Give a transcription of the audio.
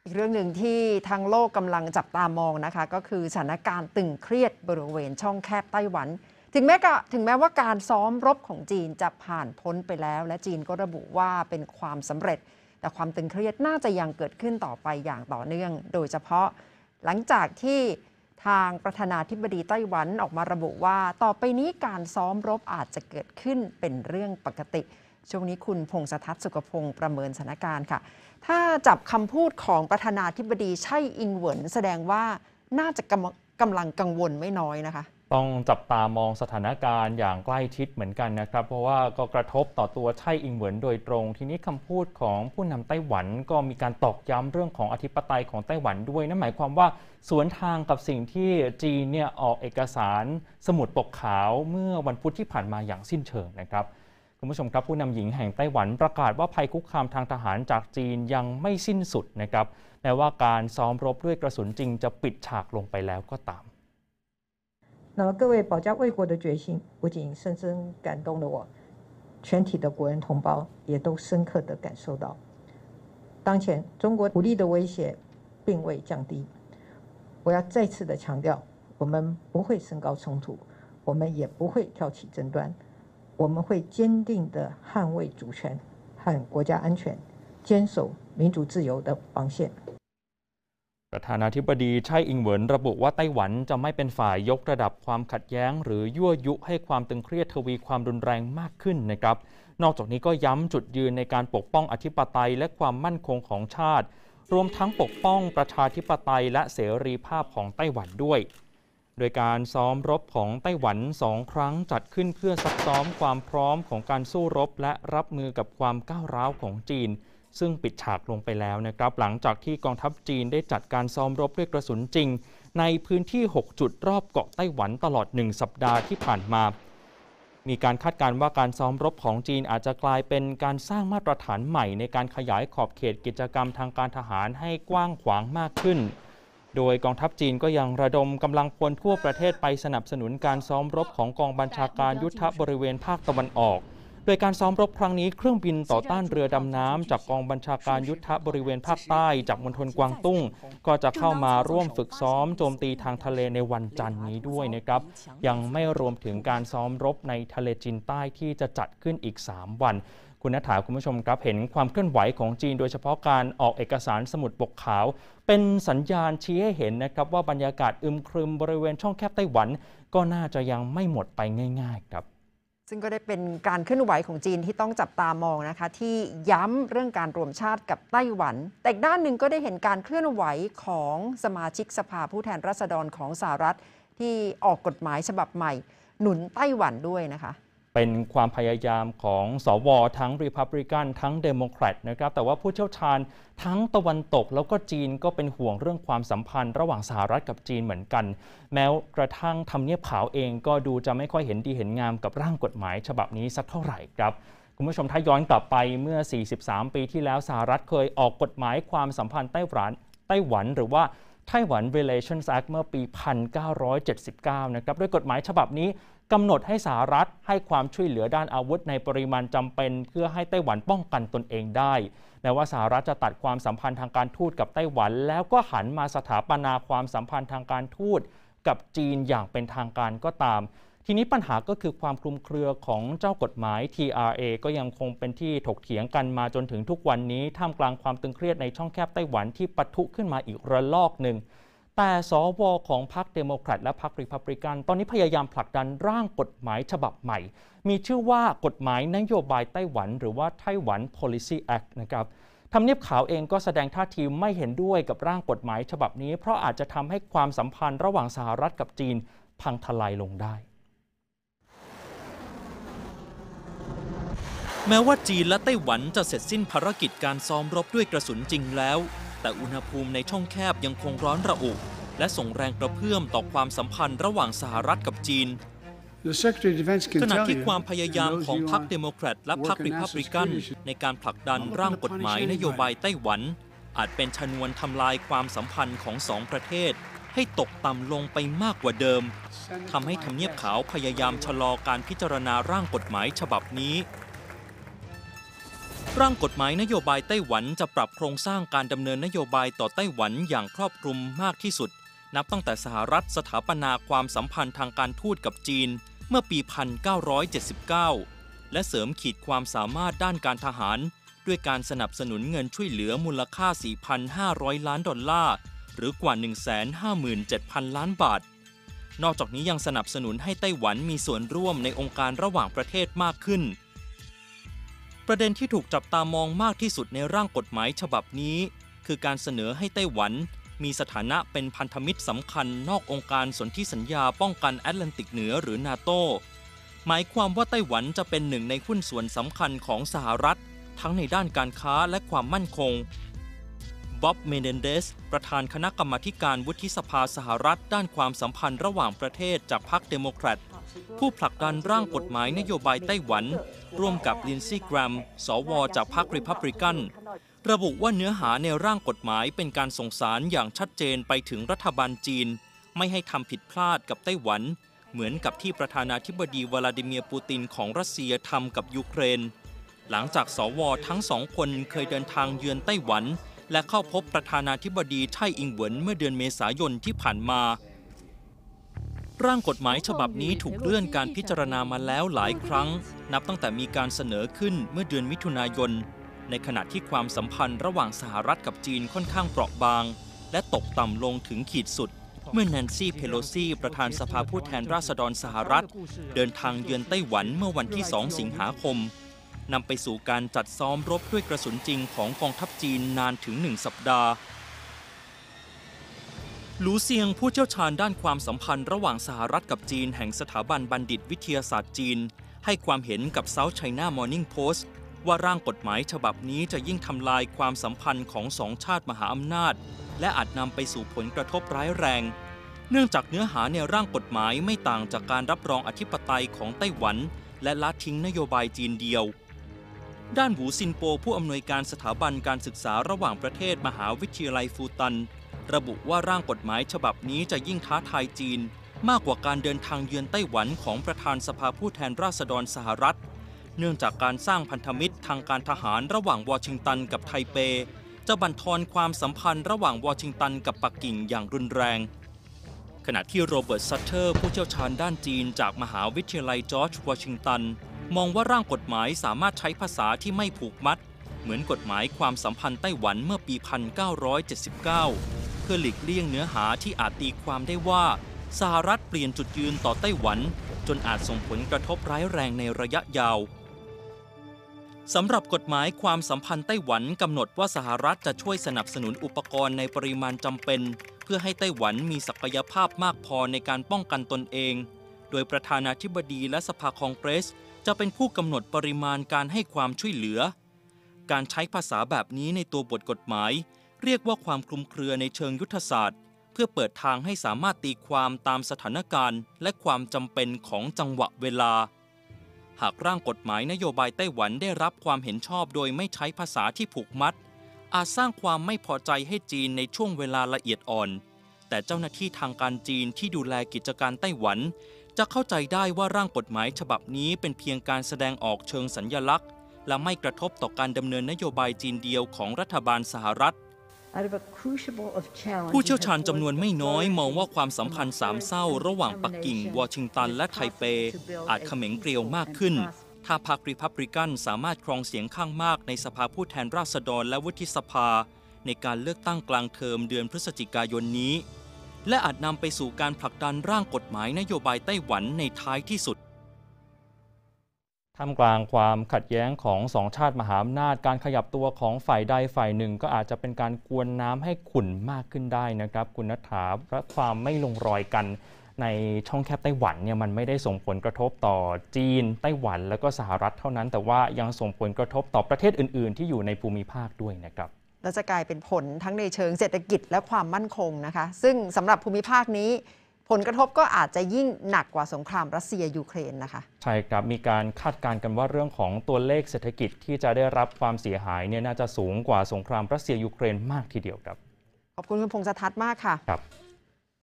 อีกเรื่องหนึ่งที่ทั้งโลกกำลังจับตามองนะคะก็คือสถานการณ์ตึงเครียดบริเวณช่องแคบไต้หวันถึงแม้ว่าการซ้อมรบของจีนจะผ่านพ้นไปแล้วและจีนก็ระบุว่าเป็นความสำเร็จแต่ความตึงเครียดน่าจะยังเกิดขึ้นต่อไปอย่างต่อเนื่องโดยเฉพาะหลังจากที่ทางประธานาธิบดีไต้หวันออกมาระบุว่าต่อไปนี้การซ้อมรบอาจจะเกิดขึ้นเป็นเรื่องปกติช่วงนี้คุณพงษ์ทัศน์สุขพงศ์ประเมินสถานการณ์ค่ะถ้าจับคำพูดของประธานาธิบดีไช่อิงเหวินแสดงว่าน่าจะกำลังกังวลไม่น้อยนะคะต้องจับตามองสถานการณ์อย่างใกล้ชิดเหมือนกันนะครับเพราะว่าก็กระทบต่อตัวไช่อิงเหวินโดยตรงทีนี้คำพูดของผู้นำไต้หวันก็มีการตอกย้ำเรื่องของอธิปไตยของไต้หวันด้วยนั่นหมายความว่าสวนทางกับสิ่งที่จีนเนี่ยออกเอกสารสมุดปกขาวเมื่อวันพุธที่ผ่านมาอย่างสิ้นเชิงนะครับคุณผู้ชมครับผู้นำหญิงแห่งไต้หวันประกาศว่าภัยคุกคามทางทหารจากจีนยังไม่สิ้นสุดนะครับแม้ว่าการซ้อมรบด้วยกระสุนจริงจะปิดฉากลงไปแล้วก็ตาม那么各位保家卫国的决心不仅深深感动了我，全体的国人同胞也都深刻地感受到，当前中国武力的威胁并未降低。我要再次的强调，我们不会升高冲突，我们也不会挑起争端。我们会坚定地捍卫主权和国家安全，坚守民主自由的防线。 ประธานาธิบดีไช่อิงเหวินระบุว่าไต้หวันจะไม่เป็นฝ่ายยกระดับความขัดแย้งหรือยั่วยุให้ความตึงเครียดทวีความรุนแรงมากขึ้นนะครับนอกจากนี้ก็ย้ำจุดยืนในการปกป้องอธิปไตยและความมั่นคงของชาติรวมทั้งปกป้องประชาธิปไตยและเสรีภาพของไต้หวันด้วยโดยการซ้อมรบของไต้หวัน2 ครั้งจัดขึ้นเพื่อซักซ้อมความพร้อมของการสู้รบและรับมือกับความก้าวร้าวของจีนซึ่งปิดฉากลงไปแล้วนะครับหลังจากที่กองทัพจีนได้จัดการซ้อมรบด้วยกระสุนจริงในพื้นที่6 จุดรอบเกาะไต้หวันตลอด1 สัปดาห์ที่ผ่านมามีการคาดการณ์ว่าการซ้อมรบของจีนอาจจะกลายเป็นการสร้างมาตรฐานใหม่ในการขยายขอบเขตกิจกรรมทางการทหารให้กว้างขวางมากขึ้นโดยกองทัพจีนก็ยังระดมกำลังพลทั่วประเทศไปสนับสนุนการซ้อมรบของกองบัญชาการยุทธบริเวณภาคตะวันออกโดยการซ้อมรบครั้งนี้เครื่องบินต่อต้านเรือดำน้ำจากกองบัญชาการยุทธบริเวณภาคใต้จากมณฑลกวางตุ้งก็จะเข้ามาร่วมฝึกซ้อมโจมตีทางทะเลในวันจันทร์นี้ด้วยนะครับยังไม่รวมถึงการซ้อมรบในทะเลจีนใต้ที่จะจัดขึ้นอีก3 วันคุณณฐาคุณผู้ชมครับเห็นความเคลื่อนไหวของจีนโดยเฉพาะการออกเอกสารสมุดปกขาวเป็นสัญญาณชี้ให้เห็นนะครับว่าบรรยากาศอึมครึมบริเวณช่องแคบไต้หวันก็น่าจะยังไม่หมดไปง่ายๆครับซึ่งก็ได้เป็นการเคลื่อนไหวของจีนที่ต้องจับตามองนะคะที่ย้ำเรื่องการรวมชาติกับไต้หวันแต่ด้านหนึ่งก็ได้เห็นการเคลื่อนไหวของสมาชิกสภาผู้แทนราษฎรของสหรัฐที่ออกกฎหมายฉบับใหม่หนุนไต้หวันด้วยนะคะเป็นความพยายามของสวทั้งรีพับลิกันทั้งเดโมแครตนะครับแต่ว่าผู้เชี่ยวชาญทั้งตะวันตกแล้วก็จีนก็เป็นห่วงเรื่องความสัมพันธ์ระหว่างสหรัฐกับจีนเหมือนกันแม้กระทั่งทำเนียบขาวเองก็ดูจะไม่ค่อยเห็นดีเห็นงามกับร่างกฎหมายฉบับนี้สักเท่าไหร่ครับคุณผู้ชมถ้าย้อนกลับไปเมื่อ43 ปีที่แล้วสหรัฐเคยออกกฎหมายความสัมพันธ์ไต้หวันหรือว่าTaiwan Relations Act เมื่อปี 1979 นะครับด้วยกฎหมายฉบับนี้กำหนดให้สหรัฐให้ความช่วยเหลือด้านอาวุธในปริมาณจำเป็นเพื่อให้ไต้หวันป้องกันตนเองได้แม้ว่าสหรัฐจะตัดความสัมพันธ์ทางการทูตกับไต้หวันแล้วก็หันมาสถาปนาความสัมพันธ์ทางการทูตกับจีนอย่างเป็นทางการก็ตามทีนี้ปัญหาก็คือความคลุมเครือของเจ้ากฎหมาย TRA ก็ยังคงเป็นที่ถกเถียงกันมาจนถึงทุกวันนี้ท่ามกลางความตึงเครียดในช่องแคบไต้หวันที่ปะทุขึ้นมาอีกระลอกหนึ่งแต่สวของพรรคเดโมแครตและพรรครีพับลิกันตอนนี้พยายามผลักดันร่างกฎหมายฉบับใหม่มีชื่อว่ากฎหมายนโยบายไต้หวันหรือว่า Taiwan Policy Act นะครับทำเนียบขาวเองก็แสดงท่าทีไม่เห็นด้วยกับร่างกฎหมายฉบับนี้เพราะอาจจะทำให้ความสัมพันธ์ระหว่างสหรัฐกับจีนพังทลายลงได้แม้ว่าจีนและไต้หวันจะเสร็จสิ้นภารกิจการซ้อมรบด้วยกระสุนจริงแล้วแต่อุณหภูมิในช่องแคบยังคงร้อนระอุและส่งแรงกระเพื่อมต่อความสัมพันธ์ระหว่างสหรัฐกับจีนขณะที่ความพยายามของพรรคเดโมแครตและพรรครีพับลิกันในการผลักดันร่างกฎหมายนโยบายไต้หวันอาจเป็นชนวนทำลายความสัมพันธ์ของ2 ประเทศให้ตกต่ำลงไปมากกว่าเดิมทำให้ทำเนียบขาวพยายามชะลอการพิจารณาร่างกฎหมายฉบับนี้ร่างกฎหมายนโยบายไต้หวันจะปรับโครงสร้างการดำเนินนโยบายต่อไต้หวันอย่างครอบคลุมมากที่สุดนับตั้งแต่สหรัฐสถาปนาความสัมพันธ์ทางการทูตกับจีนเมื่อปี 1979 และเสริมขีดความสามารถด้านการทหารด้วยการสนับสนุนเงินช่วยเหลือมูลค่า 4,500 ล้านดอลลาร์หรือกว่า 157,000 ล้านบาทนอกจากนี้ยังสนับสนุนให้ไต้หวันมีส่วนร่วมในองค์การระหว่างประเทศมากขึ้นประเด็นที่ถูกจับตามองมากที่สุดในร่างกฎหมายฉบับนี้คือการเสนอให้ไต้หวันมีสถานะเป็นพันธมิตรสำคัญนอกองค์การสนธิสัญญาป้องกันแอตแลนติกเหนือหรือนาโตหมายความว่าไต้หวันจะเป็นหนึ่งในหุ้นส่วนสำคัญของสหรัฐทั้งในด้านการค้าและความมั่นคงบ๊อบ เมเนนเดสประธานคณะกรรมาการวุฒิสภาสหรัฐด้านความสัมพันธ์ระหว่างประเทศจากพรรคเดโมแครตผู้ผลักดันร่างกฎหมายนโยบายไต้หวันร่วมกับลินซี่ แกรมสว.จากพรรครีพับลิกันระบุว่าเนื้อหาในร่างกฎหมายเป็นการส่งสารอย่างชัดเจนไปถึงรัฐบาลจีนไม่ให้ทำผิดพลาดกับไต้หวันเหมือนกับที่ประธานาธิบดีวลาดิเมียร์ปูตินของรัสเซียทำกับยูเครนหลังจากสว.ทั้งสองคนเคยเดินทางเยือนไต้หวันและเข้าพบประธานาธิบดีไช่อิงเหวินเมื่อเดือนเมษายนที่ผ่านมาร่างกฎหมายฉบับนี้ถูกเลื่อนการพิจารณามาแล้วหลายครั้งนับตั้งแต่มีการเสนอขึ้นเมื่อเดือนมิถุนายนในขณะที่ความสัมพันธ์ระหว่างสหรัฐกับจีนค่อนข้างเปราะบางและตกต่ำลงถึงขีดสุดเมื่อแนนซี่ เพโลซีประธานสภาผู้แทนราษฎรสหรัฐเดินทางเยือนไต้หวันเมื่อวันที่ 2 สิงหาคมนำไปสู่การจัดซ้อมรบด้วยกระสุนจริงของกองทัพจีนนานถึง1 สัปดาห์หลูเซียงผู้เชี่ยวชาญด้านความสัมพันธ์ระหว่างสหรัฐกับจีนแห่งสถาบันบัณฑิตวิทยาศาสตร์จีนให้ความเห็นกับ South China Morning Post ว่าร่างกฎหมายฉบับนี้จะยิ่งทำลายความสัมพันธ์ของสองชาติมหาอำนาจและอาจนำไปสู่ผลกระทบร้ายแรงเนื่องจากเนื้อหาในร่างกฎหมายไม่ต่างจากการรับรองอธิปไตยของไต้หวันและละทิ้งนโยบายจีนเดียวด้านหูซินโปผู้อำนวยการสถาบันการศึกษาระหว่างประเทศมหาวิทยาลัยฟูตันระบุว่าร่างกฎหมายฉบับนี้จะยิ่งท้าทายจีนมากกว่าการเดินทางเยือนไต้หวันของประธานสภาผู้แทนราษฎรสหรัฐเนื่องจากการสร้างพันธมิตรทางการทหารระหว่างวอชิงตันกับไทเปจะบั่นทอนความสัมพันธ์ระหว่างวอชิงตันกับปักกิ่งอย่างรุนแรงขณะที่โรเบิร์ต ซัตเทอร์ผู้เชี่ยวชาญด้านจีนจากมหาวิทยาลัยจอร์จวอชิงตันมองว่าร่างกฎหมายสามารถใช้ภาษาที่ไม่ผูกมัดเหมือนกฎหมายความสัมพันธ์ไต้หวันเมื่อปี 1979 เพื่อหลีกเลี่ยงเนื้อหาที่อาจตีความได้ว่าสหรัฐเปลี่ยนจุดยืนต่อไต้หวันจนอาจส่งผลกระทบร้ายแรงในระยะยาวสำหรับกฎหมายความสัมพันธ์ไต้หวันกำหนดว่าสหรัฐจะช่วยสนับสนุนอุปกรณ์ในปริมาณจำเป็นเพื่อให้ไต้หวันมีศักยภาพมากพอในการป้องกันตนเองโดยประธานาธิบดีและสภาคองเกรสจะเป็นผู้กำหนดปริมาณการให้ความช่วยเหลือการใช้ภาษาแบบนี้ในตัวบทกฎหมายเรียกว่าความคลุมเครือในเชิงยุทธศาสตร์เพื่อเปิดทางให้สามารถตีความตามสถานการณ์และความจำเป็นของจังหวะเวลาหากร่างกฎหมายนโยบายไต้หวันได้รับความเห็นชอบโดยไม่ใช้ภาษาที่ผูกมัดอาจสร้างความไม่พอใจให้จีนในช่วงเวลาละเอียดอ่อนแต่เจ้าหน้าที่ทางการจีนที่ดูแลกิจการไต้หวันจะเข้าใจได้ว่าร่างกฎหมายฉบับนี้เป็นเพียงการแสดงออกเชิงสัญลักษณ์และไม่กระทบต่อการดำเนินนโยบายจีนเดียวของรัฐบาลสหรัฐผู้เชี่ยวชาญจำนวนไม่น้อยมองว่าความสัมพันธ์สามเศร้าระหว่างปักกิ่งวอชิงตันและไทเปอาจเขม็งเกลียวมากขึ้นถ้าพรรครีพับลิกันสามารถครองเสียงข้างมากในสภาผู้แทนราษฎรและวุฒิสภาในการเลือกตั้งกลางเทอมเดือนพฤศจิกายนนี้และอาจนำไปสู่การผลักดันร่างกฎหมายนโยบายไต้หวันในท้ายที่สุดท่ามกลางความขัดแย้งของสองชาติมหาอำนาจการขยับตัวของฝ่ายใดฝ่ายหนึ่งก็อาจจะเป็นการกวนน้ำให้ขุ่นมากขึ้นได้นะครับคุณณัฐฐาและความไม่ลงรอยกันในช่องแคบไต้หวันเนี่ยมันไม่ได้ส่งผลกระทบต่อจีนไต้หวันแล้วก็สหรัฐเท่านั้นแต่ว่ายังส่งผลกระทบต่อประเทศอื่นๆที่อยู่ในภูมิภาคด้วยนะครับและจะกลายเป็นผลทั้งในเชิงเศรษฐกิจและความมั่นคงนะคะซึ่งสำหรับภูมิภาคนี้ผลกระทบก็อาจจะยิ่งหนักกว่าสงครามรัสเซียยูเครนนะคะใช่ครับมีการคาดการณ์กันว่าเรื่องของตัวเลขเศรษฐกิจที่จะได้รับความเสียหายเนี่ยน่าจะสูงกว่าสงครามรัสเซียยูเครนมากทีเดียวครับขอบคุณคุณพงษ์ทัศน์มากค่ะครับ